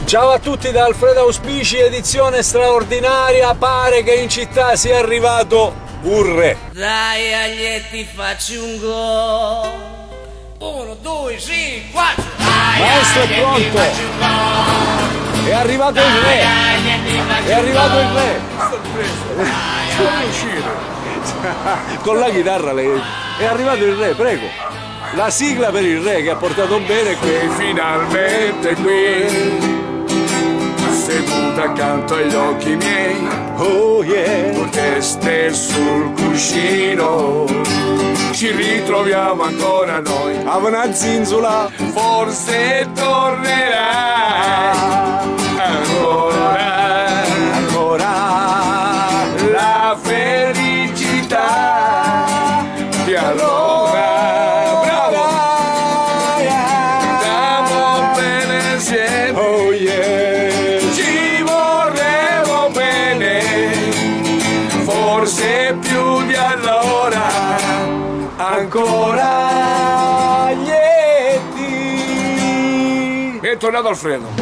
Ciao a tutti da Alfredo Auspici, edizione straordinaria, pare che in città sia arrivato un re. Dai Aglietti facci un gol. 1, 2, 3, 4. Maestro è pronto. È arrivato il re. È arrivato il re. Con la chitarra lei. È arrivato il re, prego. La sigla per il re che ha portato bene qui. Finalmente qui, seduta accanto agli occhi miei, Oh yeah. con teste sul cuscino, ci ritroviamo ancora noi. A una zinzula. Forse tornerai ancora, Ancora. la felicità di allora. Bravo! Stiamo bene insieme. Oh yeah. Ci vorremmo bene, forse più di allora, Ancora lieti. Bentornato Alfredo.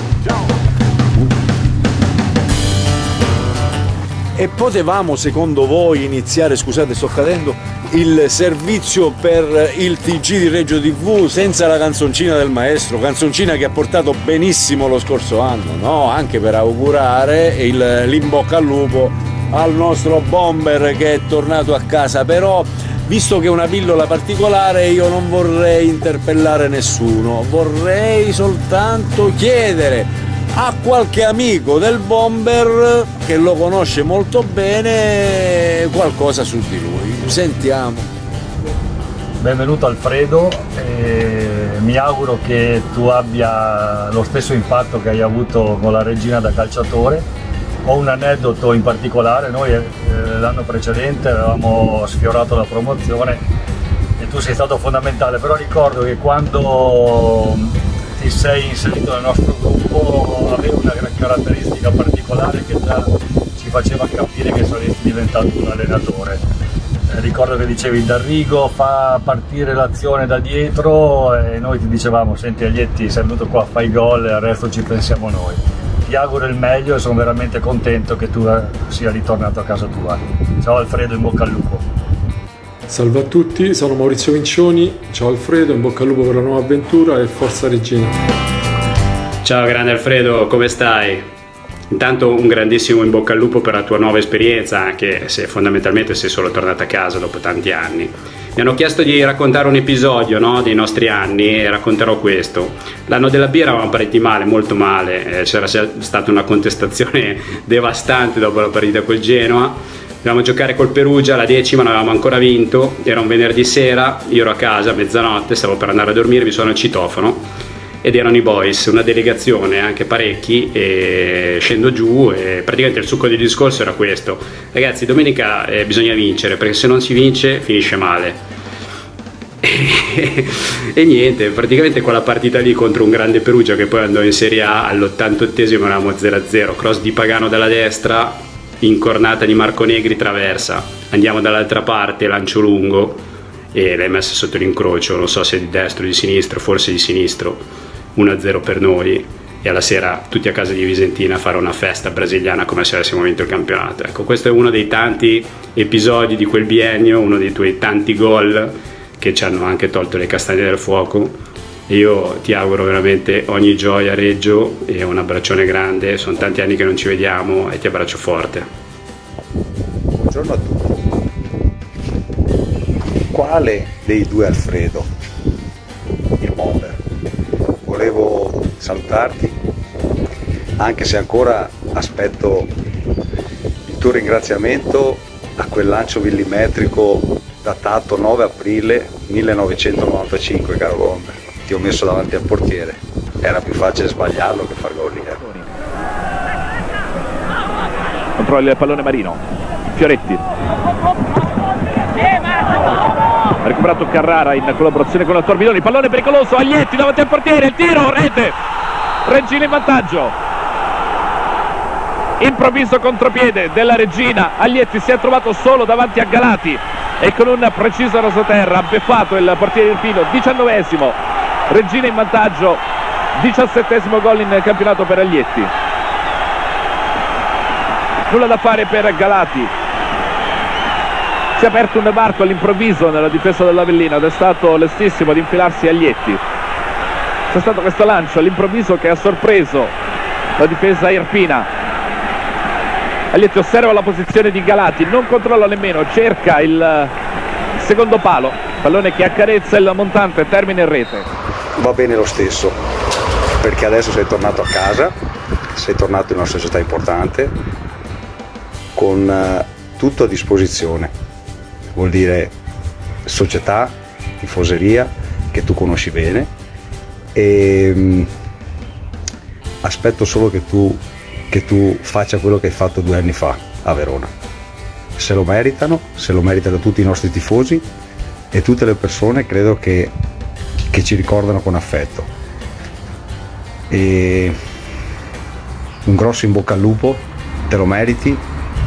E potevamo, secondo voi, iniziare, scusate sto cadendo, il servizio per il TG di Reggio TV senza la canzoncina del maestro, canzoncina che ha portato benissimo lo scorso anno, no? Anche per augurare l'imbocca al lupo al nostro bomber che è tornato a casa, però visto che è una pillola particolare io non vorrei interpellare nessuno, vorrei soltanto chiedere a qualche amico del bomber che lo conosce molto bene qualcosa su di lui. Sentiamo. Benvenuto Alfredo, mi auguro che tu abbia lo stesso impatto che hai avuto con la regina da calciatore. Ho un aneddoto in particolare, noi l'anno precedente avevamo sfiorato la promozione e tu sei stato fondamentale, però ricordo che quando ti sei inserito nel nostro gruppo aveva una caratteristica particolare che già ci faceva capire che saresti diventato un allenatore. Ricordo che dicevi D'Arrigo fa partire l'azione da dietro e noi ti dicevamo senti Aglietti sei venuto qua, fai gol e al resto ci pensiamo noi. Ti auguro il meglio e sono veramente contento che tu sia ritornato a casa tua. Ciao Alfredo, in bocca al lupo. Salve a tutti, sono Maurizio Vincioni, ciao Alfredo, in bocca al lupo per la nuova avventura e forza Regina. Ciao grande Alfredo, come stai? Intanto un grandissimo in bocca al lupo per la tua nuova esperienza, anche se fondamentalmente sei solo tornata a casa dopo tanti anni. Mi hanno chiesto di raccontare un episodio, no, dei nostri anni e racconterò questo. L'anno della birra avevamo partiti male, molto male, c'era stata una contestazione devastante dopo la partita col Genoa. Dovevamo giocare col Perugia, la 10ª non avevamo ancora vinto, era un venerdì sera, io ero a casa a mezzanotte, stavo per andare a dormire, mi suona il citofono ed erano i boys, una delegazione, anche parecchi, e scendo giù e praticamente il succo del discorso era questo: ragazzi, domenica bisogna vincere perché se non si vince finisce male. E niente, praticamente quella partita lì contro un grande Perugia che poi andò in Serie A, all'88esimo eravamo 0-0, cross di Pagano dalla destra, incornata di Marco Negri, traversa, andiamo dall'altra parte, lancio lungo e l'hai messa sotto l'incrocio, non so se di destro o di sinistro, forse di sinistro, 1-0 per noi e alla sera tutti a casa di Visentina a fare una festa brasiliana come se avessimo vinto il campionato. Ecco, questo è uno dei tanti episodi di quel biennio, uno dei tuoi tanti gol che ci hanno anche tolto le castagne dal fuoco. E io ti auguro veramente ogni gioia a Reggio e un abbraccione grande, sono tanti anni che non ci vediamo e ti abbraccio forte. Buongiorno a tutti. Quale dei due Alfredo? Il bomber. Volevo salutarti, anche se ancora aspetto il tuo ringraziamento a quel lancio millimetrico datato 9 aprile 1995, caro bomber. Ti ho messo davanti al portiere, era più facile sbagliarlo che far gol lì. Contro il pallone Marino, Fioretti. Ha recuperato Carrara in collaborazione con la Torbidoni, pallone pericoloso, Aglietti davanti al portiere, il tiro, rete, Regina in vantaggio. Improvviso contropiede della Regina, Aglietti si è trovato solo davanti a Galati e con un preciso rasoterra ha beffato il portiere Irpino, 19esimo, Regina in vantaggio 17° gol in campionato per Aglietti. Nulla da fare per Galati. Si è aperto un varco all'improvviso nella difesa dell'Avellino ed è stato lestissimo ad infilarsi Aglietti. C'è stato questo lancio all'improvviso che ha sorpreso la difesa irpina. Aglietti osserva la posizione di Galati, non controlla nemmeno, cerca il secondo palo, pallone che accarezza il montante, termina in rete. Va bene lo stesso, perché adesso sei tornato a casa, sei tornato in una società importante con tutto a disposizione. Vuol dire società, tifoseria che tu conosci bene, e aspetto solo che tu faccia quello che hai fatto 2 anni fa a Verona. Se lo meritano tutti i nostri tifosi e tutte le persone, credo che ci ricordano con affetto. E un grosso in bocca al lupo, te lo meriti,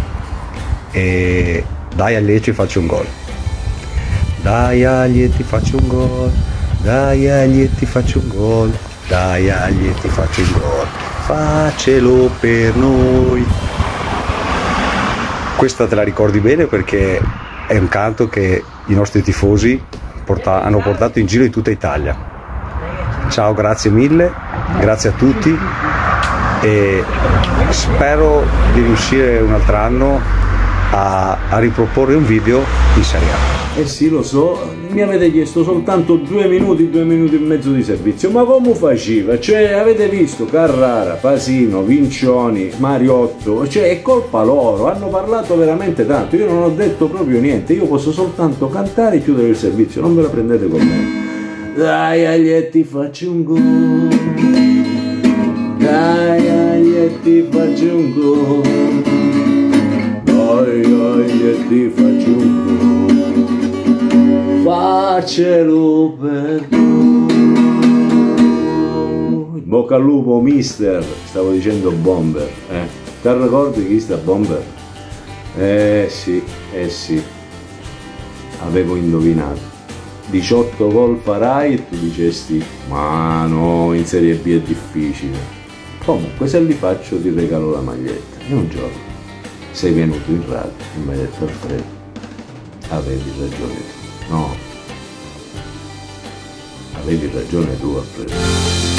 e dai Aglietti, faccio un gol. Dai Aglietti, faccio un gol. Dai Aglietti, faccio un gol. Dai Aglietti, faccio un gol. Faccelo per noi. Questa te la ricordi bene perché è un canto che i nostri tifosi hanno portato in giro in tutta Italia. Ciao, grazie mille, grazie a tutti e spero di riuscire un altro anno a riproporre un video in Serie A. Eh sì, lo so, mi avete chiesto soltanto 2 minuti e mezzo di servizio, ma come faceva? Cioè, avete visto Carrara, Pasino, Vincioni, Mariotto, cioè è colpa loro, hanno parlato veramente tanto, io non ho detto proprio niente, io posso soltanto cantare e chiudere il servizio, non ve la prendete con me. Dai Aglietti, faccio un gol. Dai Aglietti, faccio un gol. Dai Aglietti, faccio un gol. Faccelo per noi. Bocca al lupo mister, stavo dicendo Bomber, Ti ricordi chi sta Bomber? Sì, avevo indovinato. 18 gol farai e tu dicesti ma no, in Serie B è difficile. Comunque se li faccio ti regalo la maglietta. E un giorno sei venuto in radio e mi hai detto Alfredo, avevi ragione tu. No, avevi ragione tu Alfredo.